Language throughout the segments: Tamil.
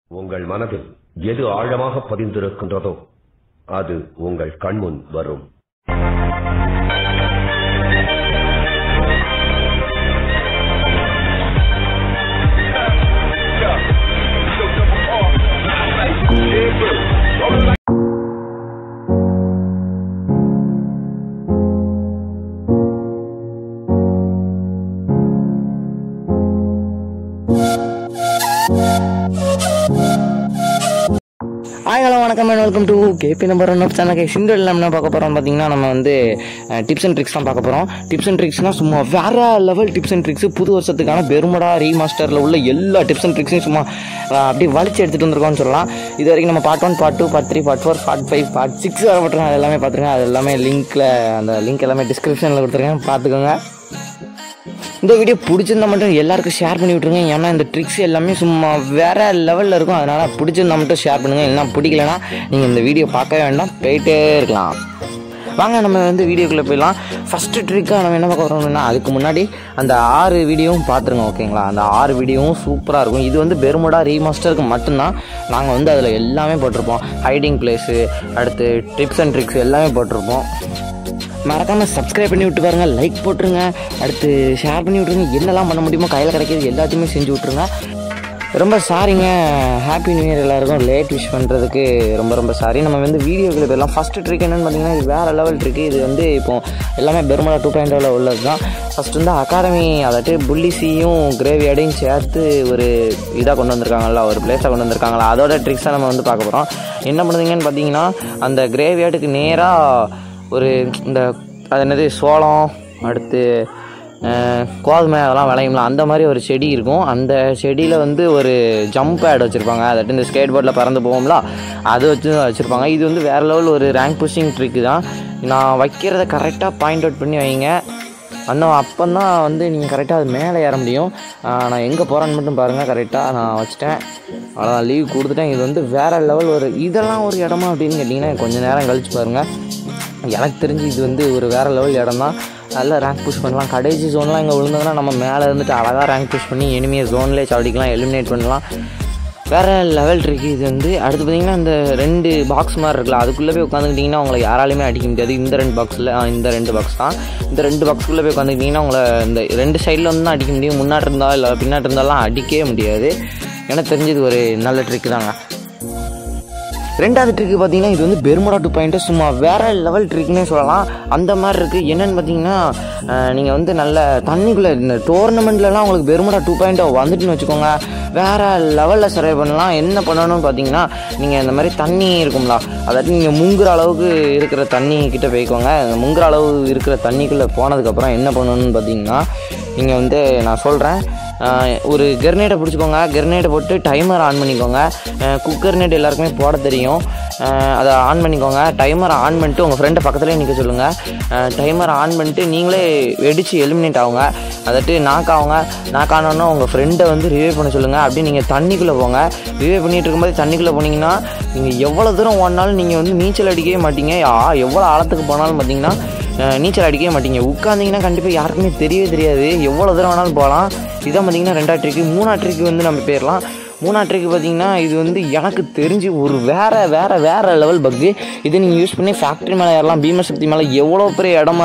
உங்கள் மனதில் எது ஆழமாக பதிந்திருக்கின்றதோ அது உங்கள் கண்முன் வரும். ஹாய் ஹலோ வணக்கம் and welcome to K P number 1 channel. இந்த என்ன பார்க்க போகிறோம் பார்த்தீங்கன்னா, நம்ம வந்து டிப்ஸ் அண்ட் ட்ரிக்ஸ் தான் பார்க்க போகிறோம். டிப்ஸ் அண்ட் ட்ரிக்ஸ்னால் சும்மா வேறு லெவல் டிப்ஸ் அண்ட் ட்ரிக்ஸ். புது வருஷத்துக்கான பெருமடா ரீமாஸ்டரில் உள்ள எல்லா டிப்ஸ் அண்ட் ட்ரிக்ஸையும் சும்மா அப்படியே வலிச்சு எடுத்துகிட்டு வந்திருக்கோம்னு சொல்லலாம். இது வரைக்கும் நம்ம part 1, part 2, part 3, part 4, part 5, part 6 வரப்பட்டுருங்க. அது எல்லாமே பார்த்துருங்க. அது எல்லாமே அந்த லிங்க் எல்லாமே டிஸ்கிரிப்ஷனில் கொடுத்துருக்கேன், பார்த்துக்கோங்க. இந்த வீடியோ பிடிச்சிருந்தா மட்டும் எல்லாருக்கும் ஷேர் பண்ணி விட்ருங்க. ஏன்னா இந்த ட்ரிக்ஸ் எல்லாமே சும்மா வேறு லெவலில் இருக்கும். அதனால் பிடிச்சிருந்தா மட்டும் ஷேர் பண்ணுங்கள். இல்லைனா பிடிக்கலனா நீங்கள் இந்த வீடியோ பார்க்க வேண்டாம், போயிட்டே இருக்கலாம். வாங்க நம்ம வந்து வீடியோக்குள்ளே போயிடலாம். ஃபஸ்ட்டு ட்ரிக்காக நம்ம என்ன பார்க்க வரோம்னா, அதுக்கு முன்னாடி அந்த 6 வீடியோவும் பார்த்துருங்க, ஓகேங்களா? அந்த 6 வீடியோவும் சூப்பராக இருக்கும். இது வந்து பெருமுடா ரீமாஸ்டருக்கு மட்டும்தான். நாங்கள் வந்து அதில் எல்லாமே போட்டிருப்போம். ஹைடிங் பிளேஸு, அடுத்து டிப்ஸ் அண்ட் ட்ரிக்ஸ் எல்லாமே போட்டிருப்போம். மறக்காமல் சப்ஸ்கிரைப் பண்ணி விட்டு பாருங்கள், லைக் போட்டுருங்க, அடுத்து ஷேர் பண்ணி விட்ருங்க. என்னெல்லாம் பண்ண முடியுமோ கையில் கிடைக்கிது எல்லாத்தையுமே செஞ்சு விட்ருங்க. ரொம்ப சாரிங்க, ஹாப்பி நியூ இயர் எல்லாருக்கும். லேட் விஷ் பண்ணுறதுக்கு ரொம்ப சாரி. நம்ம வந்து வீடியோக்குள்ள போயிடலாம். ஃபஸ்ட்டு ட்ரிக் என்னென்னு பார்த்தீங்கன்னா, இது வேறு லெவல் ட்ரிக்கு. இது வந்து இப்போது எல்லாமே பெருமடா 2.0 உள்ளது தான். ஃபஸ்ட்டு வந்து அகாடமி, அதாட்டு புள்ளிசியும் கிரேவியார்டையும் சேர்த்து ஒரு இதாக கொண்டு வந்திருக்காங்களா, ஒரு பிளேஸாக கொண்டு வந்திருக்காங்களா, அதோட ட்ரிக்ஸாக நம்ம வந்து பார்க்க போகிறோம். என்ன பண்ணுறீங்கன்னு பார்த்தீங்கன்னா, அந்த கிரேவியார்டுக்கு நேராக ஒரு இந்த அது என்னது சோளம், அடுத்து கோதுமை, அதெல்லாம் விளையும்லாம், அந்த மாதிரி ஒரு செடி இருக்கும். அந்த செடியில் வந்து ஒரு ஜம்ப் பேட் வச்சுருப்பாங்க. அதாட்டு இந்த ஸ்கேட் போர்டில் பறந்து போவோம்ல, அது வச்சுருப்பாங்க. இது வந்து வேறு லெவல் ஒரு ரேங்க் புஷிங் ட்ரிக்கு தான். நான் வைக்கிறத கரெக்டாக பாயிண்ட் அவுட் பண்ணி வைங்க. அப்போ தான் வந்து நீங்கள் கரெக்டாக அது மேலே ஏற முடியும். நான் எங்கே போகிறேன்னு மட்டும் பாருங்கள். கரெக்டாக நான் வச்சுட்டேன், அவ்வளோதான், லீவ் கொடுத்துட்டேன். இது வந்து வேறு லெவல் ஒரு இதெல்லாம் ஒரு இடமா அப்படின்னு கேட்டிங்கன்னா கொஞ்சம் நேரம் கழிச்சு பாருங்கள். எனக்கு தெரிஞ்சு இது வந்து ஒரு வேறு லெவல் இடம் தான். நல்லா ரேங்க் புஷ் பண்ணலாம். கடைசி ஜோன்லாம் இங்கே விழுந்ததுன்னா நம்ம மேலே இருந்துட்டு அழகாக ரேங்க் புஷ் பண்ணி எனிமையை ஜோன்லேயே சாடிக்கலாம், எலிமினேட் பண்ணலாம். வேறு லெவல் இருக்குது இது வந்து. அடுத்து பார்த்திங்கன்னா, இந்த 2 பாக்ஸ் மாதிரி இருக்குல்ல, அதுக்குள்ளே போய் உட்காந்துக்கிட்டிங்கன்னா உங்களை யாராலையுமே அடிக்க முடியாது. இந்த 2 பாக்ஸில் இந்த 2 பாக்ஸ் தான். இந்த 2 பாக்ஸுக்குள்ளே போய் உட்காந்துக்கிட்டிங்கன்னா உங்களை இந்த 2 சைடில் வந்து தான் அடிக்க முடியும். முன்னாடி இருந்தால் இல்லை பின்னாடி இருந்தாலும் அடிக்கவே முடியாது. எனக்கு தெரிஞ்சது ஒரு நல்ல ட்ரிக்கு தாங்க. ரெண்டாவது ட்ரிக்கு பார்த்தீங்கன்னா, இது வந்து பெருமுடா 2.0 சும்மா வேறு லெவல் ட்ரிக்னே சொல்லலாம். அந்த மாதிரி இருக்குது. என்னென்னு பார்த்தீங்கன்னா, நீங்கள் வந்து நல்ல தண்ணிக்குள்ளே இந்த டோர்னமெண்ட்லலாம் உங்களுக்கு பெருமுடா 2.0 வந்துட்டுன்னு வச்சுக்கோங்க, வேறு லெவலில் சர்வை பண்ணலாம். என்ன பண்ணணும்னு பார்த்தீங்கன்னா, நீங்கள் இந்த மாதிரி தண்ணி இருக்கும்ல, அதாவது நீங்கள் முங்குற அளவுக்கு இருக்கிற தண்ணி கிட்டே போய்க்கோங்க. முங்குற அளவு இருக்கிற தண்ணிக்குள்ளே போனதுக்கப்புறம் என்ன பண்ணணும்னு பார்த்தீங்கன்னா, நீங்கள் வந்து நான் சொல்கிறேன், ஒரு கெர்னேட்டை பிடிச்சிக்கோங்க. கெர்னேட்டை போட்டு டைமர் ஆன் பண்ணிக்கோங்க. குக்கர்னேட் எல்லாருக்குமே போட தெரியும். அதை ஆன் பண்ணிக்கோங்க. டைமரை ஆன் பண்ணிட்டு உங்கள் ஃப்ரெண்டை பக்கத்துலேயே நிற்க சொல்லுங்கள். டைமரை ஆன் பண்ணிட்டு நீங்களே வெடித்து எலிமினேட் ஆகுங்க. அதாட்டு நாக் ஆனோன்னா உங்கள் ஃப்ரெண்டை வந்து ரிவைவ் பண்ண சொல்லுங்கள். அப்படியே நீங்கள் தண்ணிக்குள்ளே போங்க. ரிவைவ் பண்ணிகிட்டு இருக்கும்போது தண்ணிக்குள்ளே போனீங்கன்னா நீங்கள் எவ்வளோ தூரம் ஓடினாலும் நீங்கள் வந்து நீச்சல் அடிக்கவே மாட்டீங்க. எவ்வளோ ஆழத்துக்கு போனாலும் பார்த்தீங்கன்னா நீச்சல் அடிக்கவே மாட்டீங்க. உட்காந்திங்கன்னா கண்டிப்பாக யாருக்குமே தெரியவே தெரியாது. எவ்வளோ தூரம் வேணாலும் போகலாம். இதான் பார்த்திங்கன்னா 2ஆவது ட்ரிக்கு. 3ஆவது ட்ரிக்கு வந்து நம்ம போயிடலாம். 3ஆவது ட்ரிக்கு பார்த்திங்கன்னா, இது வந்து எனக்கு தெரிஞ்சு ஒரு வேறு லெவல் பக்கு. இதை நீங்கள் யூஸ் பண்ணி ஃபேக்ட்ரி மேலே ஏறலாம், பீமசக்தி மேலே எவ்வளோ பெரிய இடமா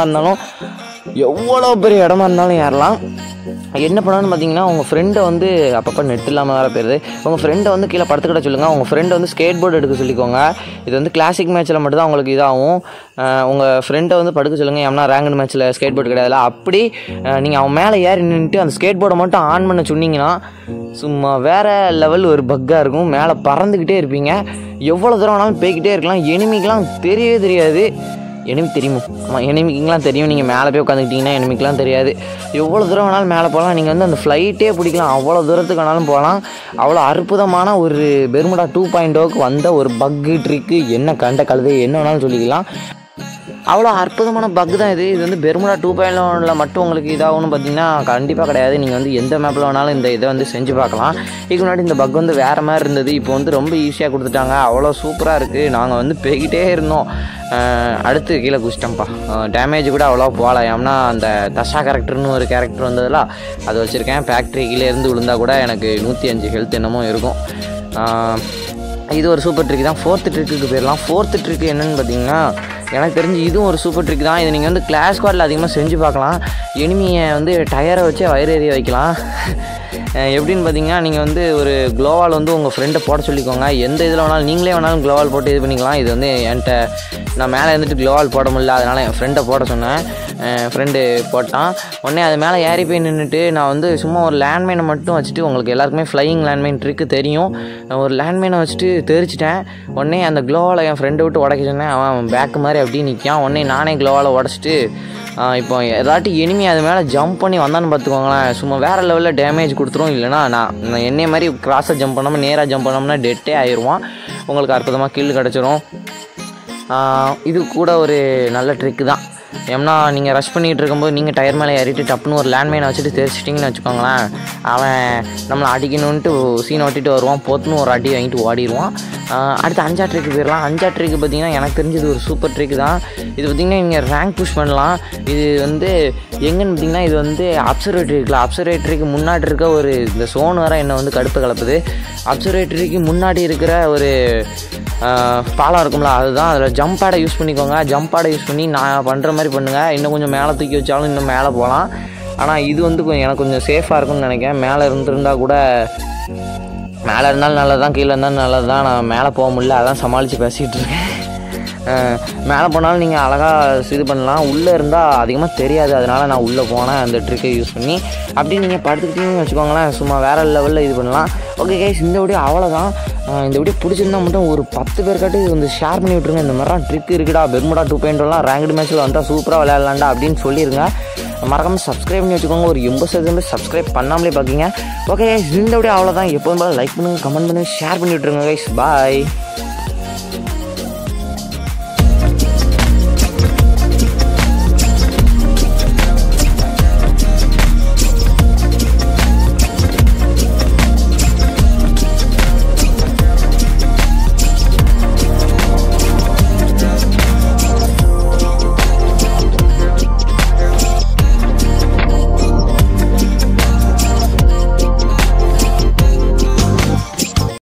இருந்தாலும் ஏறலாம். என்ன பண்ணணும்னு பார்த்தீங்கன்னா, உங்கள் ஃப்ரெண்டை வந்து அப்பப்போ நெட் இல்லாமல் வேறு போயிடுது. உங்கள் ஃப்ரெண்டை வந்து கீழே படுத்துக்கிட்ட சொல்லுங்கள். உங்கள் ஃப்ரெண்டை வந்து ஸ்கேட் போர்டு எடுக்க சொல்லிக்கோங்க. இது வந்து கிளாசிக் மேட்ச்சில் மட்டும்தான் உங்களுக்கு இதாகும். உங்கள் ஃப்ரெண்டை வந்து படுக்க சொல்லுங்கள். ஏன்னா ரேங்கட் மேட்ச்சில் ஸ்கேட் போர்டு கிடையாதுல. அப்படி நீங்கள் அவன் மேலே ஏறி நின்றுட்டு அந்த ஸ்கேட் போர்டை மட்டும் ஆன் பண்ண சொன்னீங்கன்னா சும்மா வேறு லெவல் ஒரு பக்காக இருக்கும். மேலே பறந்துக்கிட்டே இருப்பீங்க. எவ்வளோ தூரம் வேணாலும் போய்கிட்டே இருக்கலாம். எனிமிக்கெலாம் தெரியவே தெரியாது. எனிமி தெரியுமோ? ஆமாம், எனிமிக்கெலாம் தெரியும். நீங்கள் மேலே போய் உட்காந்துக்கிட்டிங்கன்னா எனிமிக்கெலாம் தெரியாது. எவ்வளோ தூரம் வேணாலும் மேலே போகலாம். நீங்கள் வந்து அந்த ஃப்ளைட்டே பிடிக்கலாம். அவ்வளோ தூரத்துக்கு வேணாலும் போகலாம். அவ்வளோ அற்புதமான ஒரு பெருமுடா 2.0க்கு வந்த ஒரு பக்கு ட்ரிக்கு. என்ன கண்ட கழுதை என்ன வேணாலும் சொல்லிக்கலாம். அவ்வளோ அற்புதமான பக் தான் இது. இது வந்து பெருமுடா 2.0 மட்டும் உங்களுக்கு இதாகணும்னு பார்த்தீங்கன்னா கண்டிப்பாக கிடையாது. நீங்கள் வந்து எந்த மேப்பில் வேணாலும் இந்த இதை வந்து செஞ்சு பார்க்கலாம். இதுக்கு முன்னாடி இந்த பக் வந்து வேறு மாதிரி இருந்தது. இப்போ வந்து ரொம்ப ஈஸியாக கொடுத்துட்டாங்க. அவ்வளோ சூப்பராக இருக்குது. நாங்கள் வந்து போய்கிட்டே இருந்தோம். அடுத்து கீழே குச்சிட்டோம்ப்பா. டேமேஜ் கூட அவ்வளோ போகல. ஏன்னா அந்த தஷா கேரக்டர்னு ஒரு கேரக்டர் வந்ததில்ல, அது வச்சுருக்கேன். ஃபேக்ட்ரி கீழே இருந்து விழுந்தால் கூட எனக்கு 105 ஹெல்த் என்னமோ இருக்கும். இது ஒரு சூப்பர் ட்ரிக் தான். 4th ட்ரிக்கு போயிடலாம். 4th ட்ரிக் என்னென்னு பார்த்தீங்கன்னா, எனக்கு தெரிஞ்சு இதுவும் ஒரு சூப்பர் ட்ரிக் தான். இது நீங்கள் வந்து கிளாஸ் ஸ்குவாடில் அதிகமாக செஞ்சு பார்க்கலாம். எனிமியை வந்து டயரை வச்சே வயிறு எறிய வைக்கலாம். எப்படின்னு பார்த்தீங்கன்னா, நீங்கள் வந்து ஒரு க்ளோவால் வந்து உங்கள் ஃப்ரெண்டை போட சொல்லிக்கோங்க. எந்த இதில் வேணாலும் நீங்களே வேணாலும் க்ளோவால் போட்டு இது பண்ணிக்கலாம். இது வந்து என்கிட்ட நான் மேலே இருந்துட்டு க்ளோவால் போட முடியல, அதனால் என் ஃப்ரெண்டை போட சொன்னேன். ஃப்ரெண்டு போட்டான். உடனே அது மேலே ஏறி போய் நின்றுட்டு நான் வந்து சும்மா ஒரு லேண்ட்மைனை மட்டும் வச்சுட்டு, உங்களுக்கு எல்லாருக்குமே ஃப்ளையிங் லேண்ட்மைன் ட்ரிக்கு தெரியும், ஒரு லேண்ட்மைனை வச்சுட்டு தெரிச்சிட்டேன். உடனே அந்த க்ளோவால் என் ஃப்ரெண்டை விட்டு உடைக்க சொன்னேன். அவன் பேக்கு மாதிரி அப்படியே நிற்கான். உடனே நானே க்ளோவால் உடச்சிட்டு இப்போ ஏதாட்டி எனிமி அது மேலே ஜம்ப் பண்ணி வந்தான்னு பார்த்துக்கோங்களேன், சும்மா வேறு லெவலில் டேமேஜ் கொடுத்துரும். இல்லைனா நான் என்னைய மாதிரி கிராஸாக ஜம்ப் பண்ணாமல் நேராக ஜம்ப் பண்ணோம்னா டெட்டே ஆயிடுவான். உங்களுக்கு அற்புதமாக கில் கிடச்சிரும். இது கூட ஒரு நல்ல ட்ரிக்கு தான். ஏன்னா நீங்கள் ரஷ் பண்ணிகிட்டு இருக்கும்போது நீங்கள் டயர் மேலே ஏறிட்டு டப்புன்னு ஒரு லேண்ட்மைனை வச்சுட்டு தெரிச்சிட்டிங்கன்னு வச்சுக்கோங்களேன், அவன் நம்மளை அடிக்கணுன்ட்டு சீனை ஓட்டிட்டு வருவான். போத்துன்னு ஒரு அடி வாங்கிட்டு ஓடிடுவான். அடுத்து 5ஆம் ட்ரிக்கு போயிடலாம். 5ஆம் ட்ரிக்கு பார்த்திங்கன்னா, எனக்கு தெரிஞ்சது ஒரு சூப்பர் ட்ரிக் தான். இது பார்த்திங்கன்னா நீங்கள் ரேங்க் புஷ் பண்ணலாம். இது வந்து எங்கன்னு பார்த்திங்கன்னா, இது வந்து அப்சர்வேட்டரிக்கு முன்னாடி இருக்க ஒரு இந்த சோன் வர என்னை வந்து கடுப்பு கலப்புது. அப்சர்வேட்டரிக்கு முன்னாடி இருக்கிற ஒரு பாலம் இருக்கும்ல, அதுதான். அதில் ஜம்ப் பேடை யூஸ் பண்ணிக்கோங்க. ஜம்ப் பேடை யூஸ் பண்ணி நான் பண்ணுற மாதிரி பண்ணுங்கள். இன்னும் கொஞ்சம் மேலே தூக்கி வச்சாலும் இன்னும் மேலே போகலாம். ஆனால் இது வந்து எனக்கு கொஞ்சம் சேஃபாக இருக்கும்னு நினைக்கிறேன். மேலே இருந்திருந்தால் கூட, மேலே இருந்தாலும் நல்லது தான், கீழே இருந்தாலும் நல்லது தான். நான் மேலே போக முடியல, அதான் சமாளித்து பேசிகிட்டு இருக்கேன். மேலே போனாலும் நீங்கள் அழகாக இது பண்ணலாம். உள்ளே இருந்தால் அதிகமாக தெரியாது, அதனால் நான் உள்ளே போனேன் அந்த ட்ரிக்கை யூஸ் பண்ணி. அப்படி நீங்கள் படுத்துக்கிட்டீங்கன்னு வச்சுக்கோங்களேன், சும்மா வேறு லெவலில் இது பண்ணலாம். ஓகே கைஸ், இந்த வீடியோ அவ்வளோதான். இந்த வீடியோ பிடிச்சிருந்தா மட்டும் ஒரு 10 பேர்காட்டி வந்து ஷேர் பண்ணி விட்ருங்க. இந்த மாதிரிலாம் ட்ரிக் இருக்குடா, பெர்முடா 2.0 ரேங்க்டு மேட்ச்சில் வந்தால் சூப்பராக விளையாடலாண்டா அப்படின்னு சொல்லிடுங்க. மறக்காமல் சப்ஸ்கிரைப் பண்ணி வச்சுக்கோங்க. ஒரு 80% சப்ஸ்கிரைப் பண்ணாமலே பார்க்கிங்க. ஓகே கைஸ், இந்த வீடியோ அவ்வளோதான். எப்போதும் போல லைக் பண்ணுங்கள், கமெண்ட் பண்ணுங்கள், ஷேர் பண்ணி விட்ருங்க கைஸ். பாய்.